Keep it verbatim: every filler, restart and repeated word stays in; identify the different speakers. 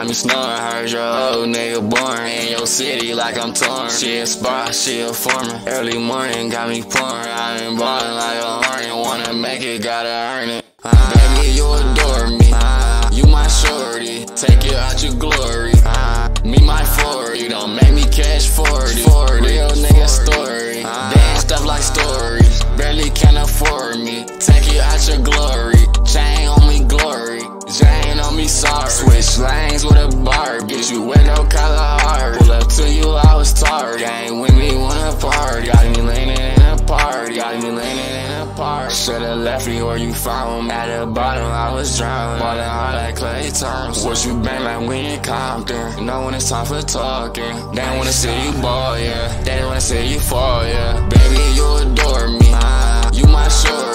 Speaker 1: me snoring. Heard your old nigga born in your city like I'm torn. She a spot, she a foreman. Early morning got me pouring. I been ballin' like a hornet. Wanna make it, gotta earn it. Uh, baby, you adore me. Uh, you my shorty. Take it out your glory. Uh, me my forty. Don't make me cash forty. Real nigga story. Uh, Damn stuff like stories. Barely can afford me. Take it out your glory. Chain on me glory. Jane on me sorry. Switch lanes with a bar. Get you with no color heart. Pull up to you, I was tired. Gang with me, wanna party. Got me leaning in a party. Got me leaning in a party. Should've left me where you found me. At the bottom, I was drowning. Ballin' hard like Clay Thompson. What you been like when you Compton? You know when it's time for talking. They don't wanna see you ball, yeah. They don't wanna see you fall, yeah. Baby, you adore me. You my shorty.